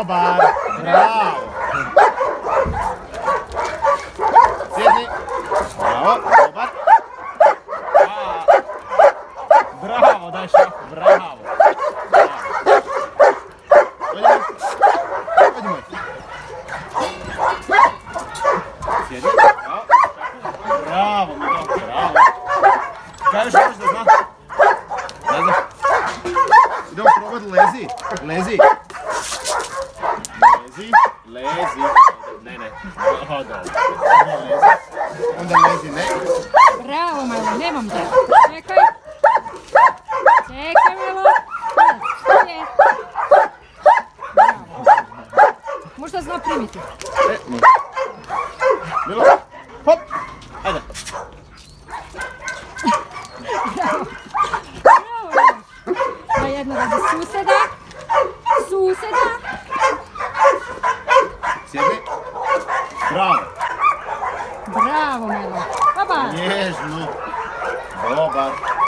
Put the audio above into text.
Dobar, bravo. Sjedni. Bravo, dobar. Bravo, daj šaku, bravo. Dođi moj. Sjedni. Bravo, Milo, bravo. Kaj još možeš da zna? Ne znam. Idemo probat lezi. Lezi. Lezi. Ne. Aha, dobro. Lezi. Onda lezi, ne. Bravo, Milo, nemam te. Čekaj. Čekaj, Milo. Što je? Bravo. Možda zna primiti. Može. Milo, hop. Ajde. Bravo. Bravo, Milo. Pa jedno radi suseda. Suseda. Sjedni. Bravo. Bravo, Milo. Baba. Nježno. Dobar.